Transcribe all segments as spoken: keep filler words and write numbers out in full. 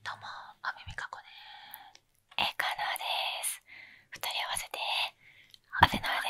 どうも、あべみかこです。 栄川乃亜です。二人合わせてあべのあです。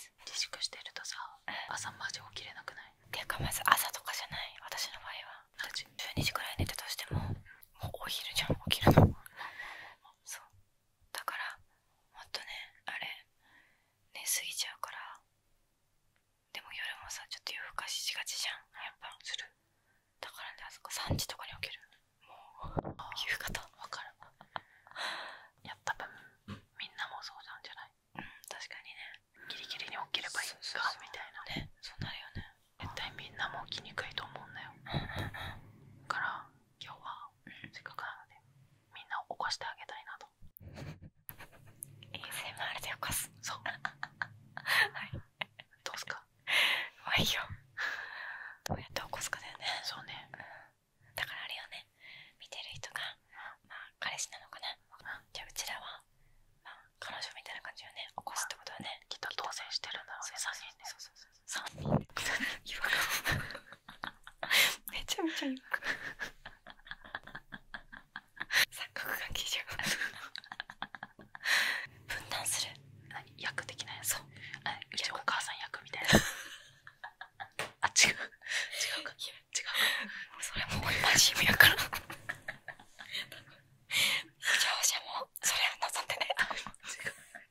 自粛してるとさ、朝マジ起きれなくない？ ていうかまず朝とかじゃない、私の場合は。 何時？ じゅうにじくらい寝たとしても、もうお昼じゃん、起きるの。そう。だから、もっとね、あれ、寝すぎちゃうから。でも夜もさ、ちょっと夜更かししがちじゃん。やっぱ。する。だからね、あそこさんじとかに起きる。もう、夕方。 わかる。いや、多分、みんなもそうなんじゃない？ うん、確かにね。 ギリギリに起きればいいか、みたいな。 ね、そうなるよね。 絶対みんなも起きにくいと思うんだよ。だから、今日は、せっかくなので、みんなを起こしてあげたいなと。 エーエスエムアール で起こす。 そう。 はい。 どうすか？ まあいいよ。どうやって起こすかだよね。 そうね。 だからあれよね。見てる人が、まあ彼氏なのかな。じゃあうちらは、まあ彼女みたいな感じよね。起こすってことはね。 きっと当選してるんだろうね、さんにんで。 そうそうそう。さんにんで。違和感。めちゃめちゃ違和感。三角関係じゃん。分担する。 何？役的なやつ？ そう。 あ、うちお母さん役みたいな。あ、違う。違うか。違うか。 それもうマジ意味わからん。視聴者もそれを望んでね。 違う。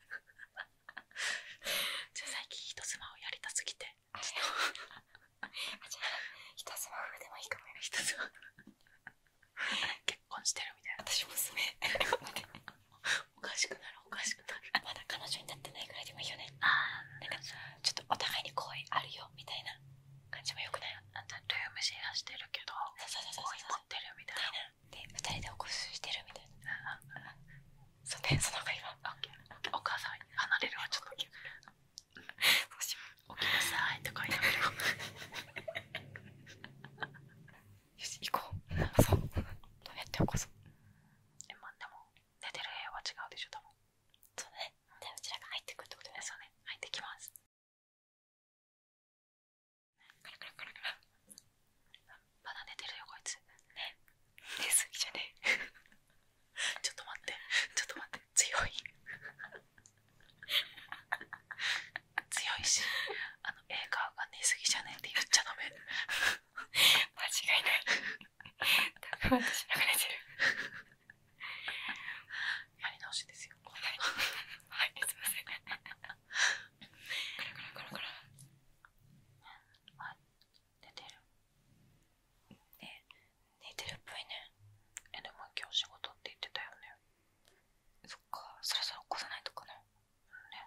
じゃあ最近人妻をやりたすぎて。 あ、じゃあ人妻風でもいいかもよ。 人妻。結婚してるみたいな。 私娘。 おかしくなる、おかしくなる。 まだ彼女になってないぐらいでもいいよね。 あなんかちょっとお互いに好意あるよみたいな感じもよくない？ あ、ルームシェアしてるけど、 そうそうそう好意持ってるみたいな。 で、二人で起こししてるみたいな。そうね、その方がいいわ。 オッケー。お母さん離れるわ、ちょっと。 そうしよう。 起きなさいとか言ってるよ。 よし、行こう。そう。どうやって起こそう。 え、まあでも、寝てる部屋は違うでしょ、多分。 そうだね。じゃあうちらが入ってくるってことだね。 そうね、入ってきます。 カラカラカラカラ。 まだ寝てるよ、こいつ。 ね。寝すぎじゃねえ。 ちょっと待って、ちょっと待って、強い。強いし、あの、映画が寝すぎじゃねえって言っちゃダメ。 間違いない。多分私のが寝てる。 やり直しですよ。 はい。はい、すいません。カラカラカラカラ。 はい、寝てる。 ね、寝てるっぽいね。 え、でも今日仕事って言ってたよね。 そっか、そろそろ起こさないとかな。 ね。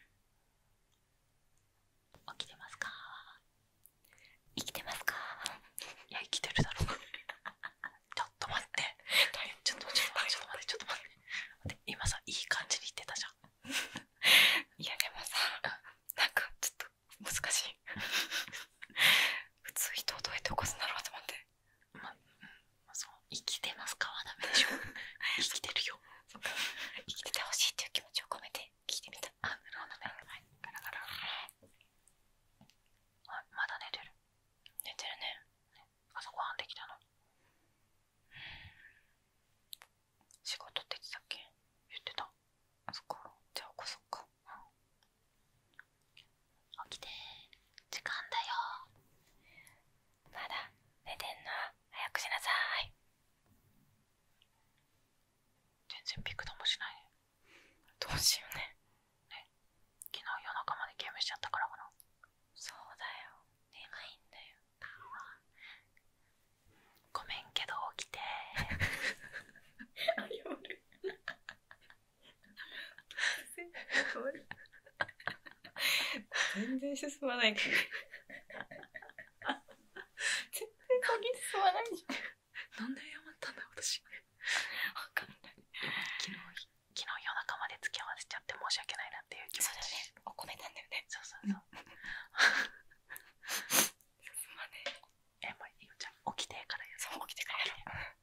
起きてますか？ 生きてますか？ いや、生きてるだろう。ちょっと待って。ちょっと、ちょっと待って、ちょっと待って、ちょっと待って。今さ、いい感じに言ってたじゃん。 いやでもさ、なんかちょっと難しい。普通人をどうやって起こすんだろうと思って。 ま、うん、まあ、そう、生きてますかはダメでしょ。生きてるよ。 そっか。生きててほしいっていう気持ちを込めて聞いてみた。 あ、なるほどね。はい。ガラガラ。はい、まだ寝てる。 寝てるね。 朝ごはんできたの？ 仕事って言ってたっけ？ 言ってた。 あ、そっか。じゃあ起こそっか。 起きて。時間だよ。 まだ寝てんの？早くしなさい。 全然ピクともしないね。 どうしようね。 ね。昨日夜中までゲームしちゃったからかな。 そうだよ。眠いんだよ。 ごめんけど起きて。 あ、夜。全然進まないから。全然鍵進まないじゃん。 なんで謝ったんだ私。 わかんない。 昨日、昨日夜中まで付き合わせちゃって申し訳ないなっていう気持ち。 そうだね。お米なんだよね。 そうそうそう。 進まねえ。 え、まあいいよ。じゃあ起きてからやる。 そう、起きてからやる。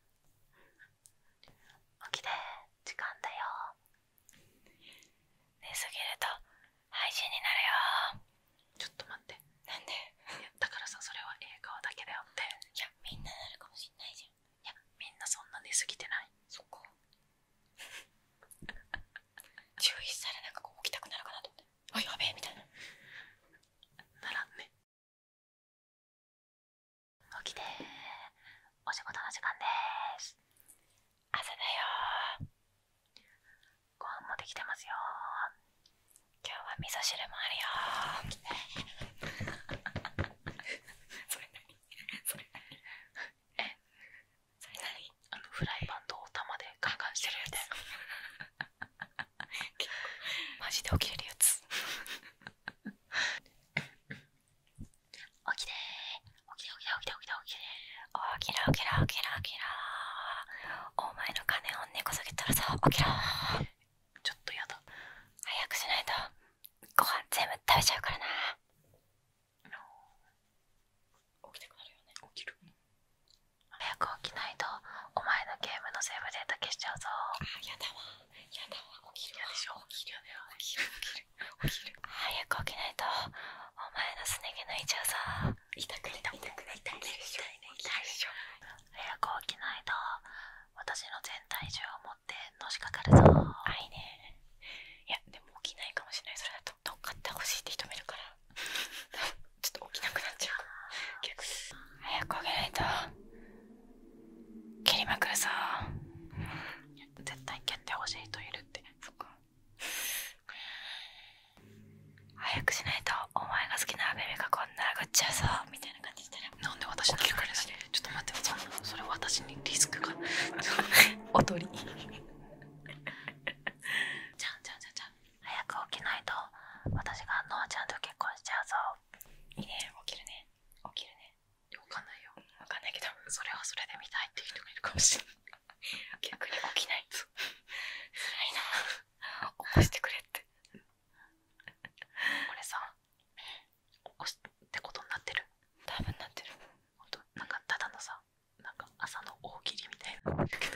起きて。時間だよ。 寝すぎると配信になるよ。 ちょっと待って。 何？ お仕事の時間です。 朝だよ。 ご飯もできてますよ。 今日は味噌汁もあるよ。それ何？それ何？え？それ何？ あのフライパンとお玉でガンガンしてるみたいな。 結構マジで起きれるやつ。 起きてー、起きて起きて起きて起きて起きて。 起きろ起きろ起きろ起きろ。お前の金を根こそぎ取るぞ。起きろ。 ちょっとやだ。 早くしないとご飯全部食べちゃうからな。起きたくなるよね。 起きる。早く起きないとお前のゲームのセーブデータ消しちゃうぞ。 あ、やだわやだわ。起きるわ。 嫌でしょ。 起きる起きる起きる起きる。早く起きないとお前のすね毛抜いちゃうぞ。痛くね痛くね痛いでしょ。痛いでしょ。 早く起きないと私の全体重を持ってのしかかるぞ。 あ、いいね。いやでも起きないかもしれない。それだと乗っかってほしいって人もいるからちょっと起きなくなっちゃう。逆に早く起きないと蹴りまくるぞ。 絶対蹴ってほしい人いるって。 そっか。早くしないとお前が好きなアベミカこんな殴っちゃうぞみたいな感じしたら、 なんで私の曲ですね。ちょっと待って、そのそれ私にリスクが踊りじゃんじゃんじゃんじゃん。早く起きないと私がノアちゃんと結婚しちゃうぞ。 いいね。起きるね起きるね。 わかんないよ。 わかんないけど、 それはそれで見たいっていう人がいるかもしれない。 逆に起きないと辛いな。起こしてくれって。 これさ、起こすってことになってる。 多分なってる。 ほんと、なんかただのさ、なんか朝の大喜利みたいな。